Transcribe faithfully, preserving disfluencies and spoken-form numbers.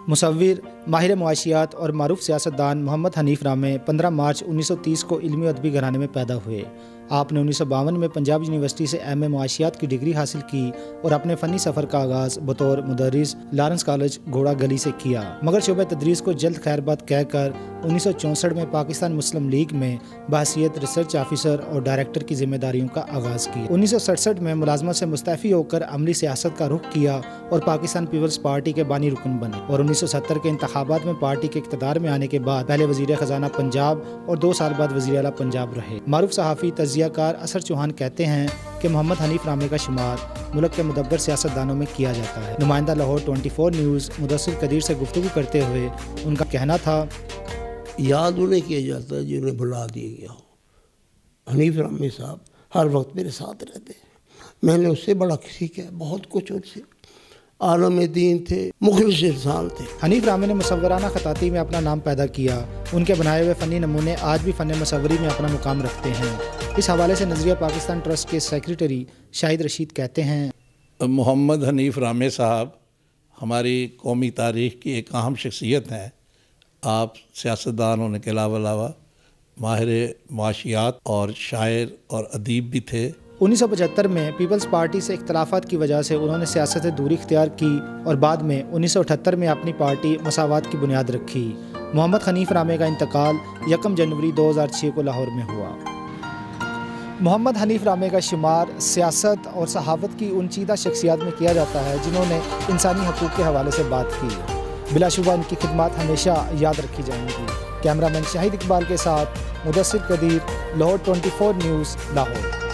मुसव्विर, माहिर मुआशियात और मारूफ सियासतदान मोहम्मद हनीफ रामे पंद्रह मार्च उन्नीस सौ तीस को इल्मी अदबी घराने में पैदा हुए। आपने उन्नीस सौ बावन में पंजाब यूनिवर्सिटी से एम ए मुआशियात की डिग्री हासिल की और अपने फ़नी सफ़र का आगाज़ बतौर मुदर्रिस लॉरेंस कॉलेज घोड़ा गली से किया, मगर शोबे तदरीस को जल्द खैरबाद कहकर उन्नीस सौ चौंसठ में पाकिस्तान मुस्लिम लीग में बहसीयत रिसर्च ऑफिसर और डायरेक्टर की जिम्मेदारियों का आगाज़ किया। उन्नीस सौ सड़सठ में मुलाजमत से मुस्तफ़ी होकर अमली सियासत का रुख किया और पाकिस्तान पीपल्स पार्टी के बानी रुकन बने और उन्नीस सौ सत्तर के इंतखाबात में पार्टी के इक़्तिदार में आने के बाद पहले वज़ीर ख़जाना पंजाब और दो साल बाद वज़ीर आला पंजाब रहे। मारूफ सहाफ़ी तज़ियाकार असर चौहान कहते हैं कि मोहम्मद हनीफ रामे का शुमार मुल्क के मुदब्बर सियासतदानों में किया जाता है। नुमाइंदा लाहौर चौबीस न्यूज़ मुदस्सिर कदीर से गुफ्तगू करते हुए उनका कहना था, याद उन्हें किया जाता है जिन्हें भुला दिया गया हो। हनीफ रामे साहब हर वक्त मेरे साथ रहते हैं। मैंने उससे बड़ा सीखा है, बहुत कुछ उनसे। आलम दीन थे, मुखलिस इंसान थे। हनीफ रामे ने मुसव्वराना खताती में अपना नाम पैदा किया। उनके बनाए हुए फ़नी नमूने आज भी फ़न मुसव्वरी में अपना मुकाम रखते हैं। इस हवाले से नज़रिया पाकिस्तान ट्रस्ट के सेक्रेटरी शाहिद रशीद कहते हैं, मोहम्मद हनीफ रामे साहब हमारी कौमी तारीख़ की एक अहम शख्सियत हैं। आप सियासतदान होने के अलावा अलावा माहिर मुआशियात और शायर और अदीब भी थे। उन्नीस सौ पचहत्तर में पीपल्स पार्टी से इख्तलाफात की वजह से उन्होंने सियासत से दूरी इख्तियार की और बाद में उन्नीस सौ अठहत्तर में अपनी पार्टी मसावात की बुनियाद रखी। मोहम्मद हनीफ रामे का इंतकाल यकम जनवरी दो हज़ार छः को लाहौर में हुआ। मोहम्मद हनीफ रामे का शुमार सियासत और सहाफ़त की उन चीदा शख्सियात में किया जाता है जिन्होंने इंसानी हकूक़ के हवाले से बात की। बिलाशुबा इनकी खिदमत हमेशा याद रखी जाएंगी। कैमरामैन शाहिद इकबाल के साथ मुदस्सिर कदीर, लाहौर चौबीस न्यूज़, लाहौर।